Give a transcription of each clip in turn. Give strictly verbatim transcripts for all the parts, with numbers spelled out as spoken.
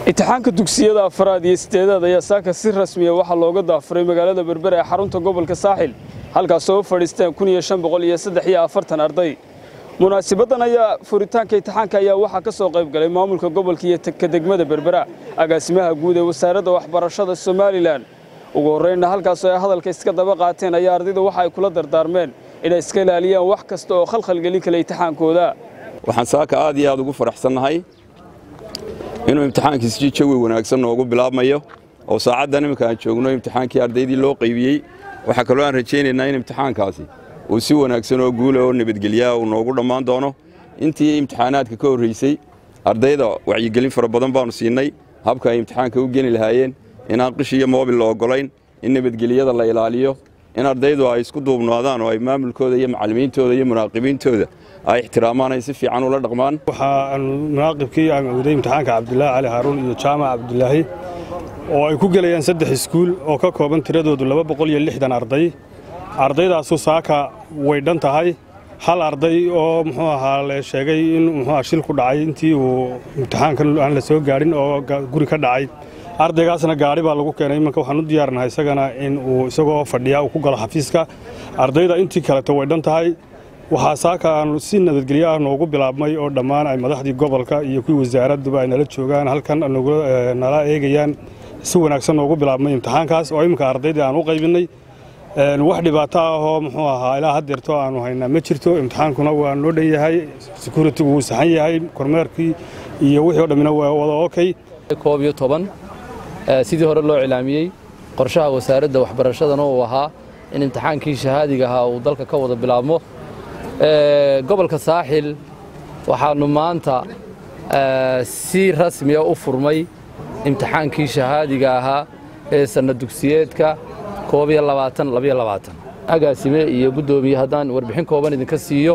imtixaanka dugsiyada afraad iyo sideedaad ayaa saaka si rasmi ah waxa looga daafuray magaalada Berbera ee xarunta gobolka Saaxil halkaas oo fadhiisteen kun iyo shan boqol iyo saddex iyo afartan arday. Munaasabaddan ayaa furitaanka imtixaanka ayaa waxa ka soo qayb galay maamulka gobolka iyo degmada Berbera, agaasimaha guud ee wasaaradda waxbarashada Soomaaliland. ugu horreynna halkaas oo ay hadalka iska daba qaateen ayaa ardayda waxa ay kula dardaarmeen inay iska ilaaliyaan wax kasta oo khalkhal gelin kara imtixaankooda. waxaan saaka aad iyo aad ugu faraxsanahay inuu imtixaankiisa jawi wanaagsan noogu bilaabmayo oo saacaddan imika aan joogno imtixaankii ardaydii loo qaybiyay. waxa kale oo aan rajaynaynaa in imtixaankaasi uu si wanaagsan oo guul oo nabadgelyo uu noogu dhammaan doono. intii imtixaanaadka ka horeysay ardayda wacyigelin fara badan baanu siinay habka ay imtixaanka u geli lahaayeen, in aan qish iyo moobil loo ogolayn, in nabadgelyada la ilaaliyo, in ardaydu ay isku duubnaadaan oo ay maamulkooda iyo macallimiintooda iyo munaaqibiintooda ay ixtiraamaan ay si fiican ula dhaqmaan. waxa munaaqibkii aan uday imtixaanka Cabdullaahi Cali Haruun iyo Jaamac Cabdullaahi oo ay ku galayaan saddex iskuul oo ka kooban tiradoodu laba boqol iyo lixdan arday. ardaydaas saaka way dhan tahay hal arday oo muxuu ahaa la sheegay in muxuu shil ku dhacay intii uu imtixaankan aan la soo gaarin oo guri ka dhacay. ardaygaasna gaari baa lagu keenay imanka waxaan u diyaarinahay isagana in uu isagoo fadhiya uu ku galo xafiiska. ardayda intii kale way dhan tahay. waxaa saaka aan si nabadgelyo ah noogu bilaabmay oo dhammaan ay madaxdii gobolka iyo kuwii wasaaradduba ay nala joogaan halkan nala eegayaan. si wanaagsan noogu bilaabmay imtixaankaas oo iminka ardayda aan u qaybinay. wax dhibaato ah oo muxuu ahaa ilaa haddeerto aanu haynaa ma jirto. imtixaankuna waa noo dhan yahay, security-gu wuu saxan yahay, kormeerkii iyo wixii oo dhammina waa wada okay. koob iyo toban sidii hore loo cilaamiyey qorshaha wasaaradda waxbarashadana uu ahaa in imtixaankii shahaadiga ahaa uu dalka ka wada bilaabmo. gobolka Saaxil waxaanu maanta si rasmi ah u furmay imtixaankii shahaadiga ahaa ee sanad dugsiyeedka koob iyo labaatan laba iyo labaatan. agaasime iyo gudoomiye haddaan warbixin kooban idinka siiyo,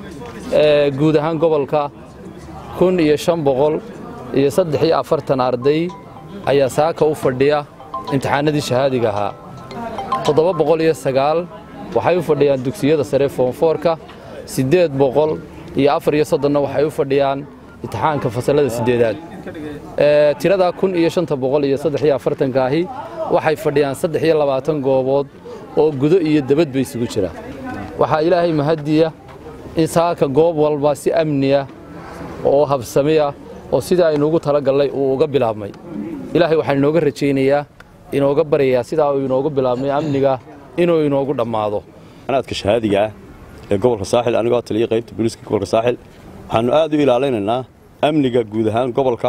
guud ahaan gobolka kun iyo shan boqol iyo saddex iyo afartan arday ayaa saaka u fadhiya imtixaanadii shahaadiga ahaa. toddoba boqol iyo sagaal waxay u fadhiyaan dugsiyada sare form four-ka, siddeed boqol iyo afar iyo soddon waxay u fadhiyaan imtixaanka fasalada sideedaad. ee tirada kun iyo shan boqol iyo saddex iyo afartan kaahi waxay fadhiyaan saddex iyo labaatan goobood oo gudo iyo dabadba isugu jira. waxa Ilaahay mahadiya in saaka goob walba si amniya oo habsamiya oo sida aynu ugu talagalay uu uga bilaabmay. Ilaahay waxaan inooga rajaynayaa inooga barayaa sida uu inoogu bilaabmay amniga inuu inoogu dhamaado. anaadka shahaadiga ee gobolka Saaxil anigoo taliye qaybta booliska gobolka Saaxil waxaanu aad u ilaalinaynaa amniga guud ahaan gobolka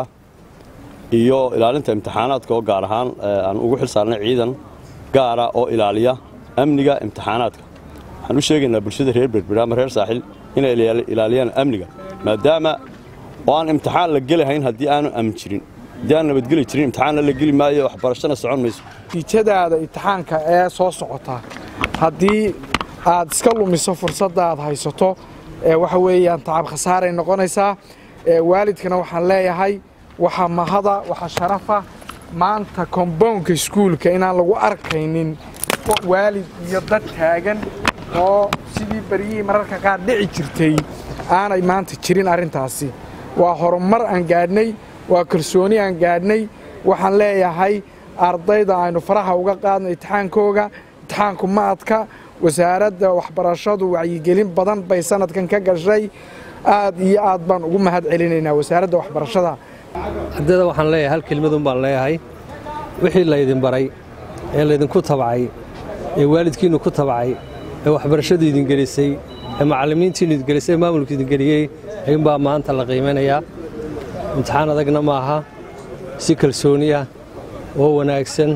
iyo ilaalinta imtixaanaadka oo gaar ahaan aan ugu xil saarnay ciidan gaar ah oo ilaaliya amniga imtixaanaadka. waxaan u sheegaynaa bulshada reer Berbera ama reer Saaxil inay ilaaliyaan amniga maadaama oo aan imtixaan la gelahayn haddii aanu am jirin haddii aan nabadgeli jirin imtixaan la geli maayo waxbarashana socon mayso. natiijadaada imtixaanka ee soo socota haddii aad iska lumiso fursadda aad haysato waxa weeyaan tacab khasaaray noqonaysaa. waalidkana waxaan leeyahay waxa mahada waxa sharafa maanta compoundka iskuulka inaan lagu arkaynin waalid iyo dad taagan oo sidii bariyay mararka qaar dhici jirtay aanay maanta jirin. arrintaasi waa horumar aan gaadhnay, waa kalsooni aan gaadhnay. waxaan leeyahay ardayda aynu faraha uga qaadnay imtixaankooga. imtixaanku maadka wasaaradda waxbarashadu wacyigelin badan bay sanadkan ka gashay. aad iyo aad baan ugu mahad celinaynaa wasaaradda waxbarashada. ardayda waxaan leeyahay hal kelmadun baan leeyahay wixii la idin baray ee la idinku tabacay ee waalidkiinu ku tabacay ee waxbarashadu idin gelisay ee macallimiintiinu idin gelisay ee maamulku idin geliyay ayun baa maanta la qiimeeyaa. imtixaan adagna maaha, si kalsooniya oo wanaagsan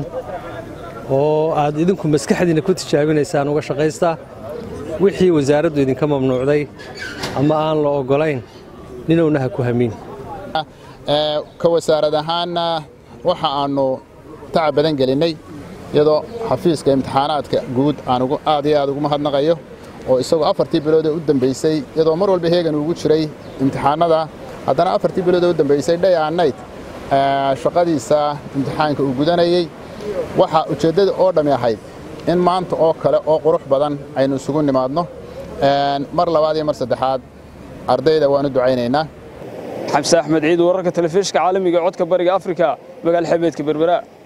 oo aad idinku maskaxdiina ku tijaabinaysaan uga shaqaystaa. wixii wasaaraddu idinka mamnuucday ama aan la ogolayn ninowna ha ku hamin. ka wasaarad ahaanna waxa aanu tacab badan gelinay iyadoo xafiiska imtixaanaadka guud aan ugu aad iyo aad ugu mahadnaqayo oo isagoo afartii bilood ee u dambeysay iyadoo mar walba heegan ugu jiray imtixaanada haddana afartii bilood ee u dambeysay day and night shaqadiisa imtixaanka uu gudanayay. waxa ujeeddada oo dhami ahayd in maanta oo kale oo qurux badan aynu isugu nimaadno. mar labaad iyo mar saddexaad ardayda waanu ducaynaynaa. xamse axmed ciid wararka telefishinka caalamiga codka bariga afrika magaal xebeedka berbera.